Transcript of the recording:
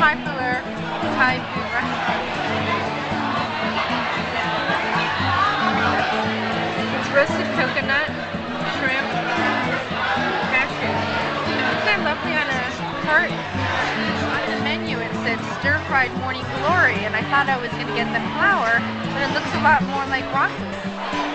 popular Thai food restaurant. It's roasted coconut, shrimp, cashews. Isn't that lovely on a cart? On the menu it said stir-fried morning glory, and I thought I was going to get the flour, but it looks a lot more like broccoli.